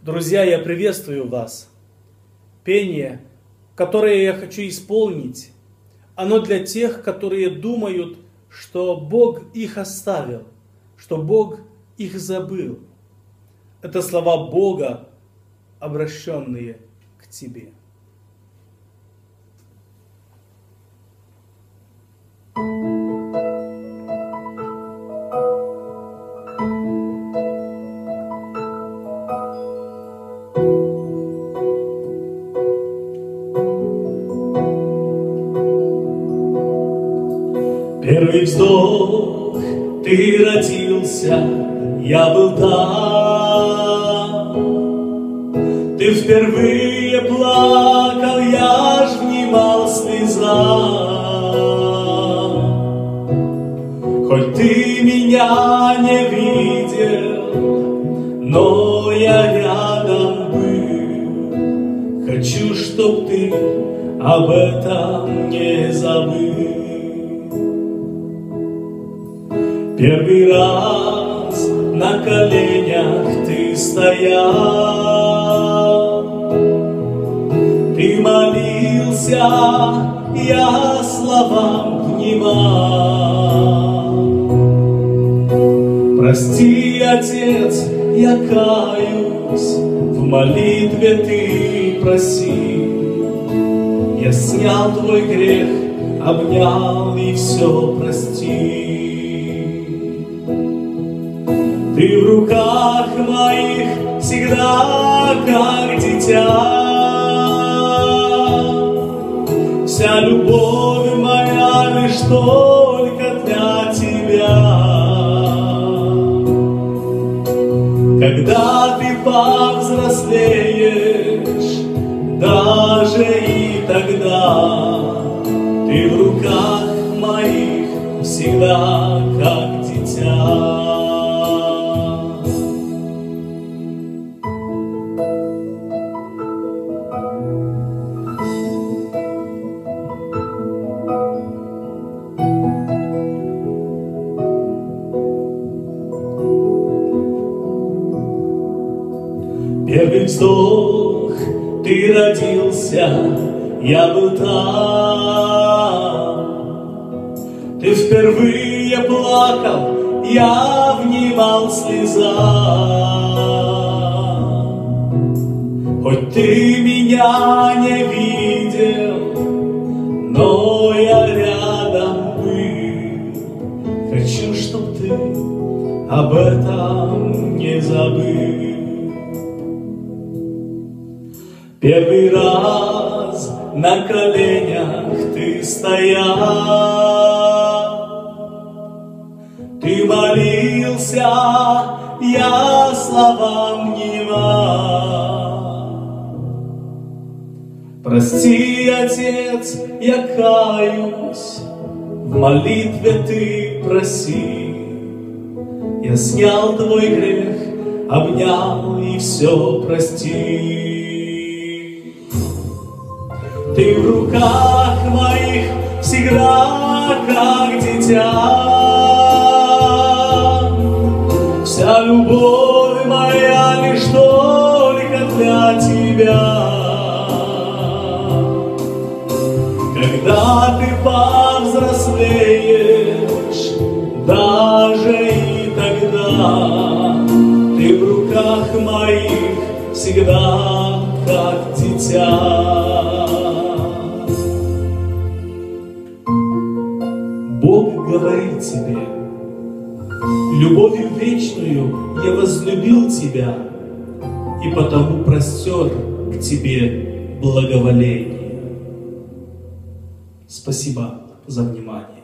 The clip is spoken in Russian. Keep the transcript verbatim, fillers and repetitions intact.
Друзья, я приветствую вас. Пение, которое я хочу исполнить, оно для тех, которые думают, что Бог их оставил, что Бог их забыл. Это слова Бога, обращенные к тебе. Первый вздох, ты родился, я был там. Ты впервые плакал, я ж внимал слезам. Хоть ты меня не видел, но я рядом был. Хочу, чтоб ты об этом не забыл. Первый раз на коленях ты стоял, ты молился, я словам внимал. Прости, Отец, я каюсь, в молитве ты проси. Я снял твой грех, обнял и все прости. Ты в руках моих всегда как дитя. Вся любовь моя лишь только для тебя. Когда ты повзрослеешь, даже и тогда, ты в руках моих всегда как дитя. Первый вздох, ты родился, я был там. Ты впервые плакал, я внимал слезам. Хоть ты меня не видел, но я рядом был. Хочу, чтоб ты об этом не забыл. Первый раз на коленях ты стоял, ты молился, я словам внимал. Прости, Отец, я каюсь, в молитве ты проси. Я снял твой грех, обнял и все прости. Ты в руках моих всегда как дитя. Вся любовь моя лишь только для тебя. Когда ты повзрослеешь, даже и тогда, ты в руках моих всегда как дитя. Бог говорит тебе: любовью вечную я возлюбил тебя, и потому простер к тебе благоволение. Спасибо за внимание.